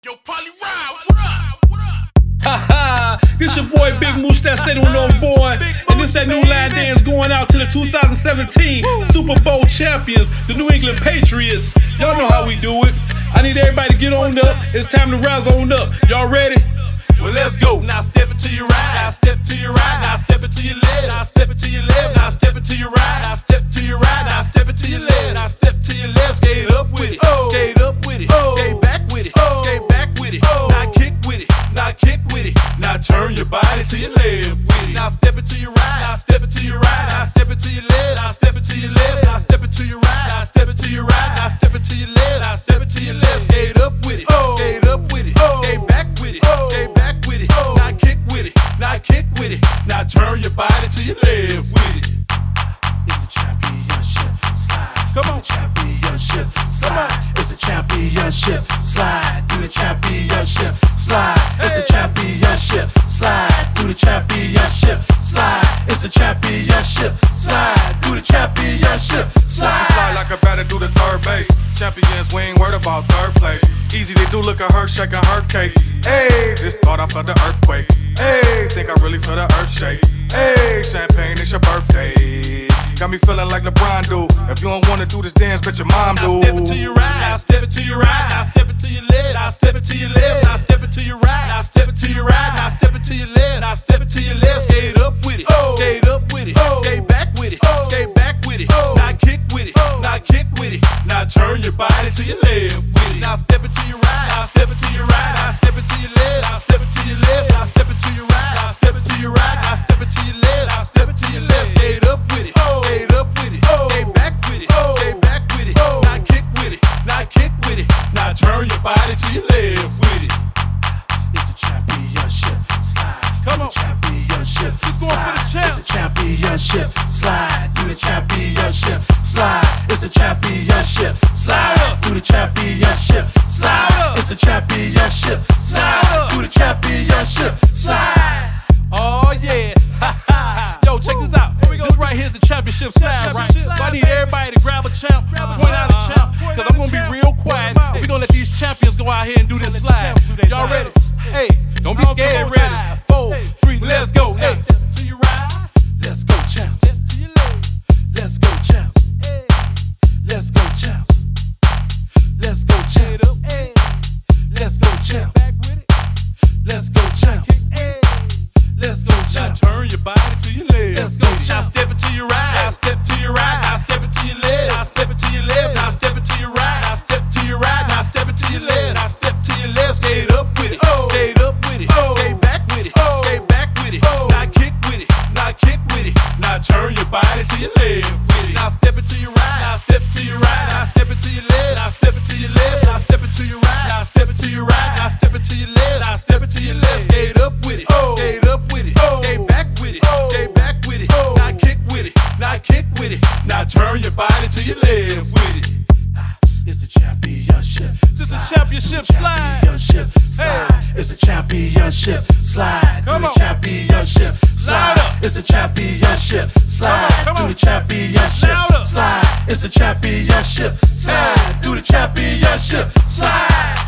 Yo, Polly Ride, what up? What up? Ha this your boy Big Moose that's sitting on board. And this that new line dance going out to the 2017 Super Bowl champions, the New England Patriots. Y'all know how we do it. I need everybody to get on up. It's time to rise on up. Y'all ready? Well, let's go. Now step it to your right. Now step to your right. Now step it to your left. Now step it to your left. Now step it to your right. Now step to your right. Now step it to your left. Now step to your left. Skate up with it. Skate up with it. Skate back with it. Skate back with it. Now kick with it. Now kick with it. Now turn your body to your left with it. Now step it to your right. Now step it to your right. Now step it to your left. Now step it to your left. Now step it to your right. Now step it to your right. Now step it to your left. Now step it to your left. Skate up with it. Skate up with it. Skate back with it. Skate back with it. Now kick with it. Now kick with it. Now turn your body to your left with it. It's the championship slide. Come on. Championship slide. It's the championship slide. Through the championship slide. It's the championship slide. Through the championship slide. It's the championship slide. Through the championship slide. Slide like a batter do the third base. Champions, we ain't worried about third place. Easy they do, look at her shaking her cake. Hey, just thought I felt the earthquake. Hey, think I really feel the earth shake. Hey, champagne, it's your birthday. Got me feeling like LeBron do. If you don't wanna do this dance, bet your mom do. Now step it to your right. Now step it to your right. Now step it to your left. Now step it to your left. Now step it to your right. Now step it to your right. Now step it to your left. Now step it to your left. Skate up with it. Skate up with it. Skate back with it. Skate back with it. Now kick with it. Now kick with it. Now turn your body to your left with it. Now step it to your right. Now step it to your right. Now step it to your left. Now step it to your left. Now step it to your right. Now step it to your right. Now step it to your left. Now step it to your left. Skate up with it. Skate up with it. Skate back with it. Skate back with it. Now kick with it. Now kick with it. Now turn your body to your left with it. It's the championship slide. Come on. Championship He's going for the slide. champ. It's the championship slide. Through the championship slide. It's the championship slide. Through the championship slide. It's the championship slide. Through the championship slide. Oh yeah, yo, check this out. This right here's the championship slide, right? So I need everybody to grab a champ, point out a champ, cause I'm gonna be real quiet. We gonna let these champions go out here and do this slide. Y'all ready? Hey, don't be scared. Ready? 4, 3, let's go. Hey, to your right, Let's go champs. to your left. Let's go champs. Let's go champs. Let's go champs. Let's go champs. Back with it. Let's go champs. Let's go Now champs. turn your body to your left. Let's go, Now champ. step it to your right. Now step to your right. Now step it to your left. Now step it to your left. Now step it to your right. Now step to your right. Now step it to your left. Now step to your left. Skate up with it. Skate up with it. Skate back with it. Skate back with it. Now kick with it. Now kick with it. Now turn your body to your left with it. Now step it to your right. Now step to your right. Now step it to your left. Now step it to your left. Now step it to your right. Now step it to your right. Now step it to your left. Now step it to your left. Skate up with it. Skate up with it. Skate back with it. Skate back with it. Now kick with it. Now kick with it. Now turn your body to your left with it. It's the championship. This is the championship slide. Championship slide. It's the championship slide. Come Through on. the championship Loud slide. up. It's the championship slide. Come on. Through the championship Loud up. slide. It's the championship slide. Through the championship slide.